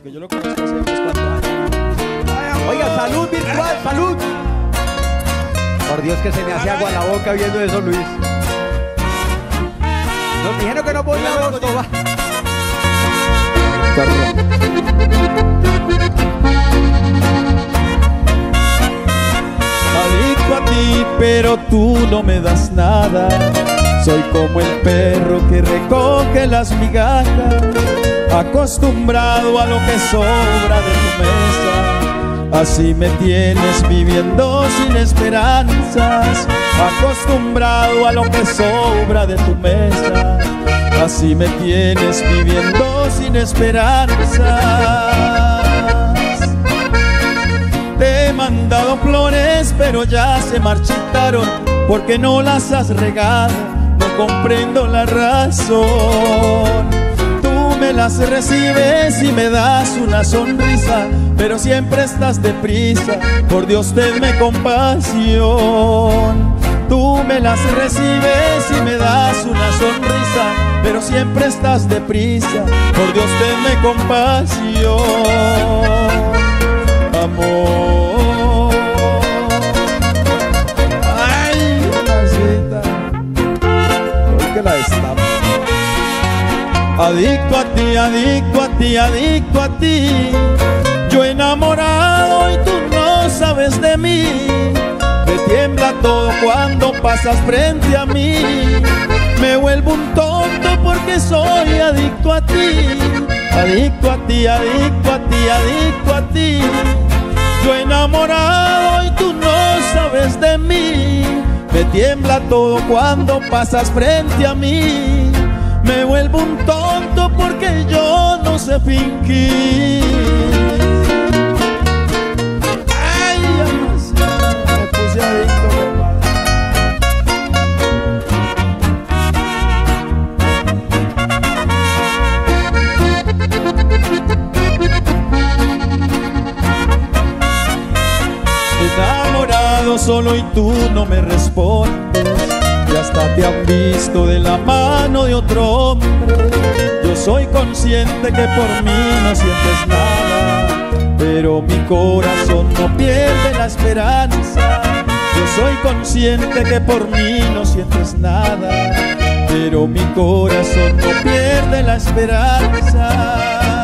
porque yo lo conozco hace unos cuantos años. Oiga, salud virtual, salud. Por Dios que se me hace agua la boca viendo eso, Luis. Nos dijeron que no podíamos tomar. Adicto a ti, pero tú no me das nada. Soy como el perro que recoge las migajas, acostumbrado a lo que sobra de tu mesa. Así me tienes viviendo sin esperanzas, acostumbrado a lo que sobra de tu mesa. Así me tienes viviendo sin esperanzas. Te he mandado flores, pero ya se marchitaron, porque no las has regado. No comprendo la razón. Tú me las recibes y me das una sonrisa, pero siempre estás deprisa. Por Dios, tenme compasión. Tú me las recibes y me das una sonrisa, pero siempre estás deprisa. Por Dios, tenme compasión, amor. Ay, mamacita, hoy que la destapa. Adicto a ti, adicto a ti, adicto a ti. Yo enamorado y tú no sabes de mí. Me tiembla todo cuando pasas frente a mí. Me vuelvo un tonto porque soy adicto a ti. Adicto a ti, adicto a ti, adicto a ti. Yo enamorado y tú no sabes de mí. Me tiembla todo cuando pasas frente a mí. Me vuelvo un tonto porque yo no sé fingir. Ay, me puse adicto, enamorado solo y tú no me respondes, y hasta te han visto de la mano de otro hombre. Yo soy consciente que por mí no sientes nada, pero mi corazón no pierde la esperanza. Yo soy consciente que por mí no sientes nada, pero mi corazón no pierde la esperanza.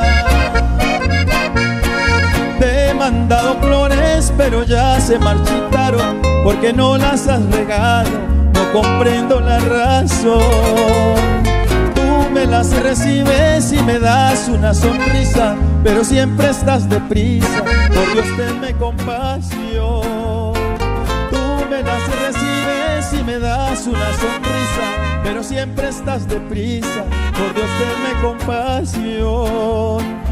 Te he mandado flores, pero ya se marchitaron, porque no las has regado. No comprendo la razón. Tú me las recibes y me das una sonrisa, pero siempre estás deprisa. Por Dios, tenme compasión. Tú me las recibes y me das una sonrisa, pero siempre estás deprisa. Por Dios, tenme compasión.